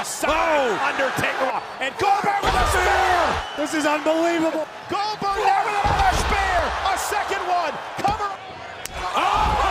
side. Undertaker. And Goldberg with a spear. This is unbelievable. Goldberg there with another spear. A second one. Cover. Oh!